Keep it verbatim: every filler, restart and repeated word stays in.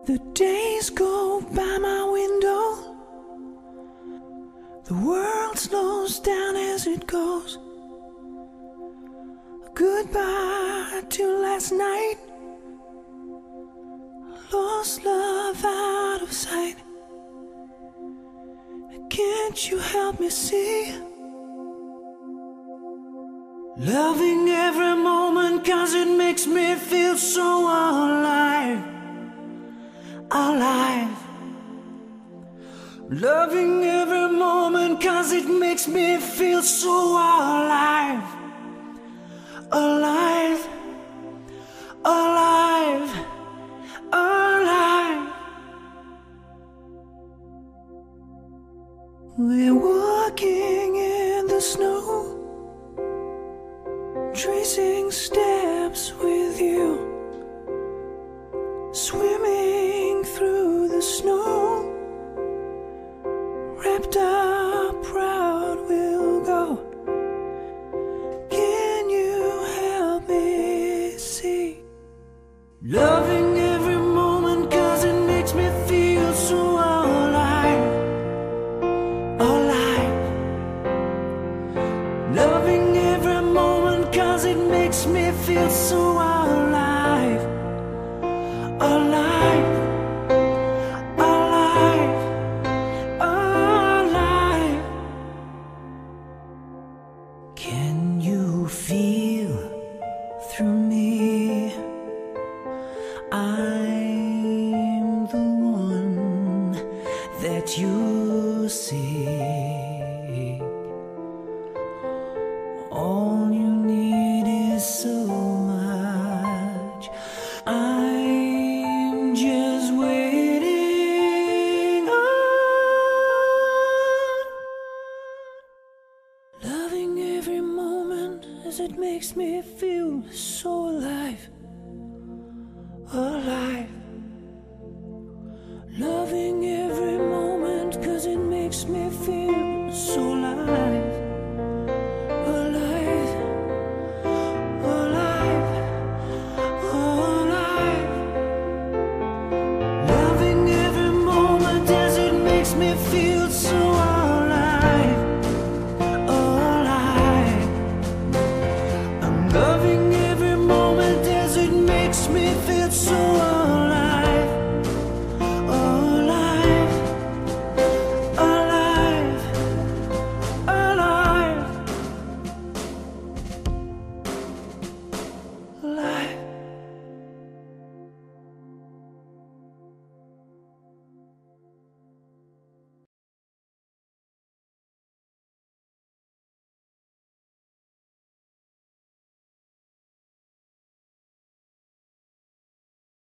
The days go by my window, the world slows down as it goes. Goodbye to last night, lost love out of sight. Can't you help me see? Loving every moment, cause it makes me feel so alive. Alive. Loving every moment, cause it makes me feel so alive. Alive. Alive. Alive. We're walking in the snow, tracing steps with you, swimming through the snow, wrapped up proud we'll go. Can you help me see? Loving every moment, cause it makes me feel so alive. Alive. Loving every moment, cause it makes me feel so alive. Alive. Alive. Alive. Can you feel through me? I'm the one that you seek. All you need is so much. I'm just waiting on. Loving every moment as it makes me feel so alive. Alive.